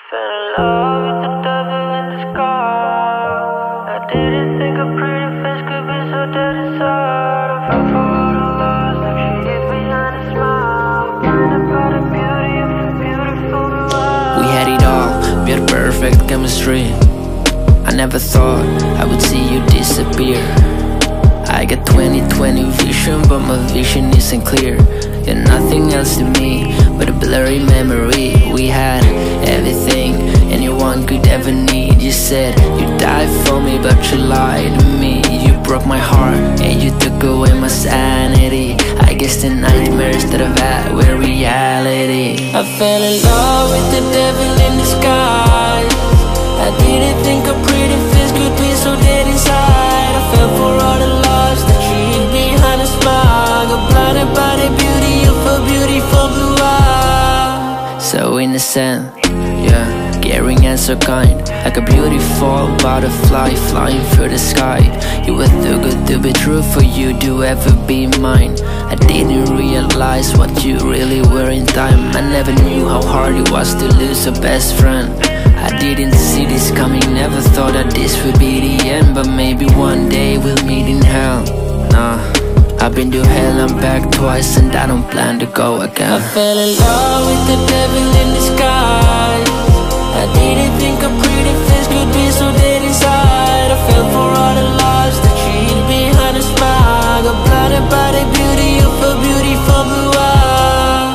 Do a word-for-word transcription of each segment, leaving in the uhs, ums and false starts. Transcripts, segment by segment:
fell in love with the devil in the sky. I didn't think a pretty face could be so dead inside. I fell for all the lies like she hid behind a smile. Blinded by the beauty of a beautiful blue eyes. We had it all, we had perfect chemistry. I never thought I would see you disappear. I got twenty twenty vision, but my vision isn't clear. You're nothing else to me but a blurry memory. We had everything anyone could ever need. You said you'd die for me, but you lied to me. You broke my heart and you took away my sanity. I guess the nightmares that I've had were reality. I fell in love with the devil in the sky. I didn't think a pretty face could be so dead inside. I fell for all the lies that she hid behind a smile. Got blinded by the beauty of a beautiful blue eye. So innocent, yeah, caring and so kind, like a beautiful butterfly flying through the sky. You were too good to be true for you to ever be mine. I didn't realize what you really were in time. I never knew how hard it was to lose a best friend. I didn't see this coming, never thought that this would be the end. But maybe one day we'll meet in hell. Nah, I've been to hell and back twice and I don't plan to go again. I fell in love with the devil in the sky. I didn't think a pretty face could be so dead inside. I fell for all the lies that she hid behind a smile. Got blinded by the beauty of a beautiful blue eye.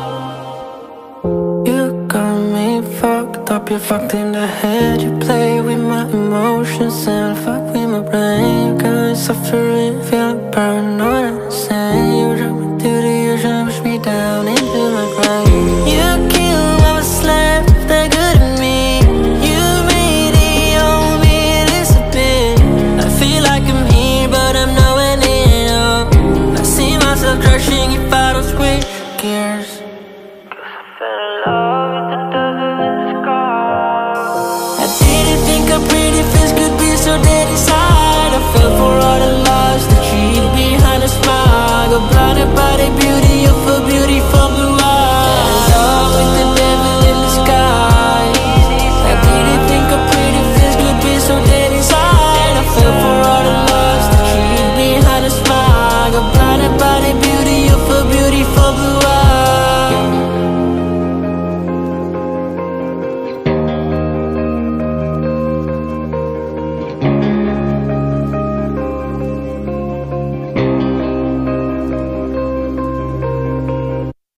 You got me fucked up, you're fucked in the head. You play with my emotions and fuck with my brain. You got me suffering, feeling paranoid and insane. You drag me to the ocean, push me down into my grave. You killed what was left that good in me. You made it all me disappear. I feel like I'm here but I'm nowhere near. I see myself crashing if I don't switch gears. Cause I fell in love with the devil in the sky. I didn't think a pretty face could be so dead inside. I fell for all the lies that she hid behind a smile. Got blinded by the beauty of a beautiful